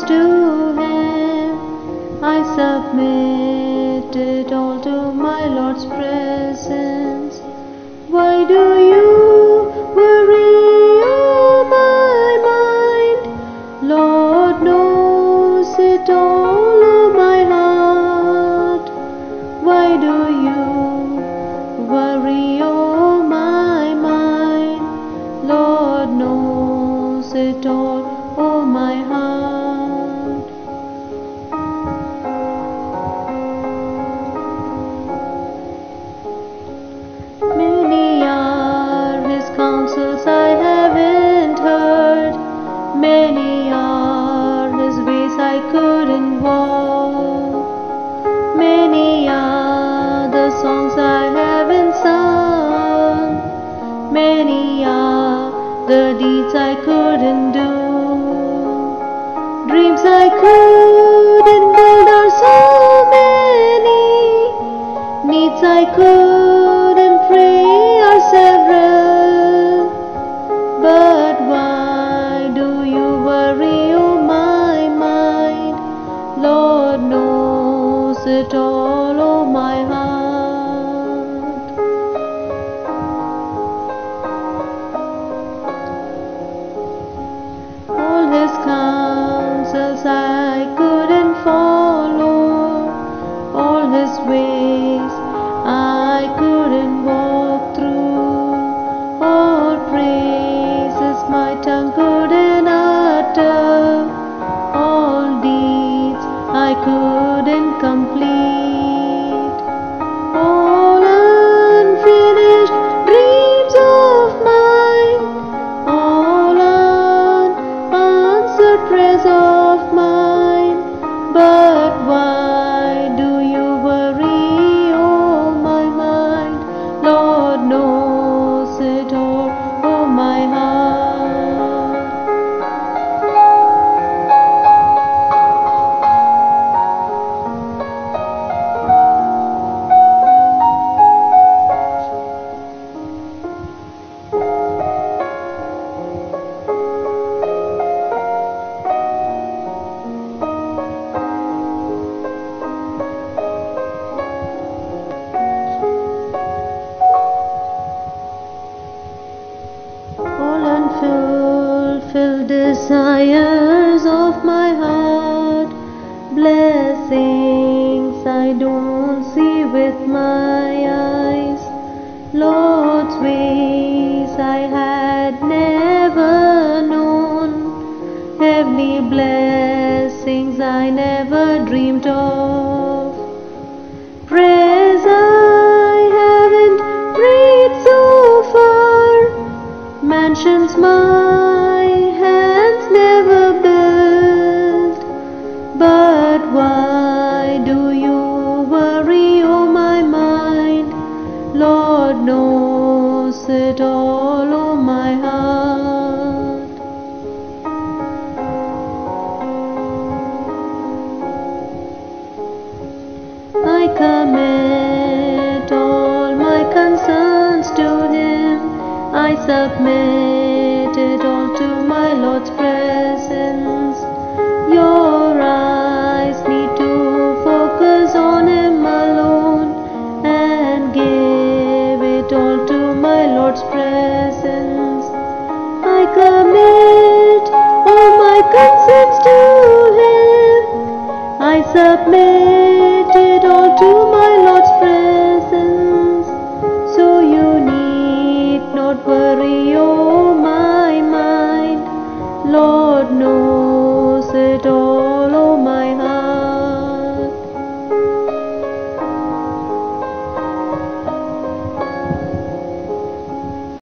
to Him. I submit it all to my Lord's presence. Why do you worry, oh my mind? Lord knows it all, oh my heart. Why do you worry, oh my mind? Lord knows it all, oh my heart. Many are His counsels I haven't heard. Many are His ways I couldn't walk. Many are the songs I haven't sung. Many are the deeds I couldn't do. Dreams I couldn't build are so many. Needs I couldn't pray are several. But why do you worry, oh my mind? Lord knows it all, oh my heart. All His counsels I couldn't follow. All His ways I couldn't walk through. All praises my tongue couldn't utter. All deeds I couldn't complete. All unfinished dreams of mine. All unanswered prayers of mine. But why do you worry, oh my mind? Lord knows it all, oh my heart. All unfulfilled desires of my heart, blessings I don't see with my eyes. Lord's ways I had never known, heavenly blessings I never dreamed of. Prayers I haven't prayed so far, mansions my hands never built. But why do you worry, oh my mind? Lord knows it all, oh my heart. I commit all my concerns to Him. I submit it all to my Lord's presence. Your eyes need to focus on Him alone and give it all to my Lord's presence. I commit all my concerns to Him. I submit it all to